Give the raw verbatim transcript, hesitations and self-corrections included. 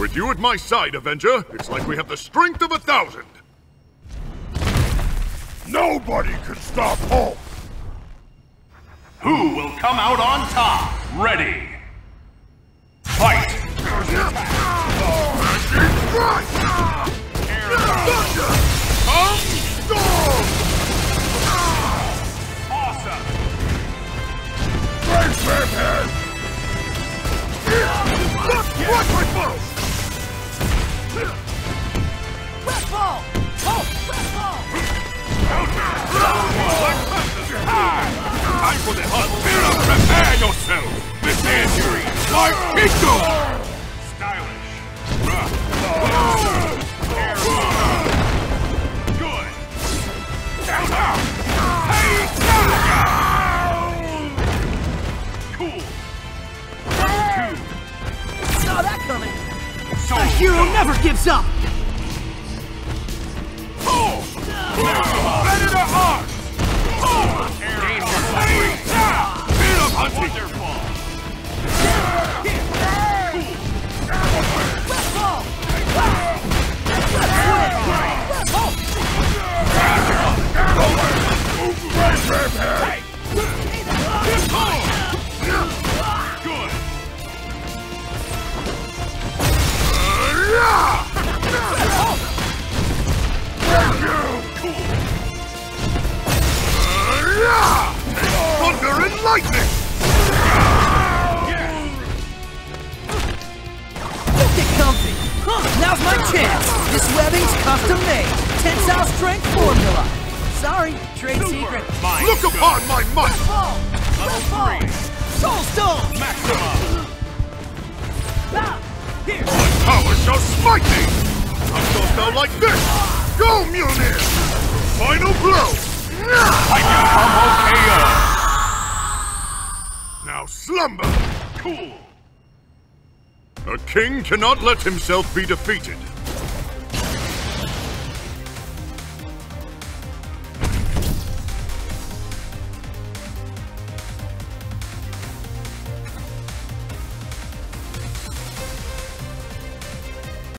With you at my side, Avenger, it's like we have the strength of a thousand. Nobody can stop Hulk! Who will come out on top? Ready! Fight! Thunder! Come storm! Awesome! Great Fairhead! Watch my foe! Red ball! Oh, red ball! Time for the hunt! Prepare yourself! This injury! Like Pico! Stylish! Good! Down now! Hey! Cool! Two! Saw that coming! So A hero never gives up! Pull! Predator arm! Pull! Hey! Bit of hunting! Wonderful! Red ball! Let's win! Red ball! Good! Thunder and lightning! Get comfy! Huh, now's my chance! This webbing's custom made! Tensile strength formula! Sorry, trade secret. Mine. Look upon my might! Red ball! Red ball! Soul stone! Maximum! Ah, here! My power shall smite thee! I shall spell like this! Go, Mjolnir! Final blow! Lightning combo K O! Now slumber! Cool! A king cannot let himself be defeated.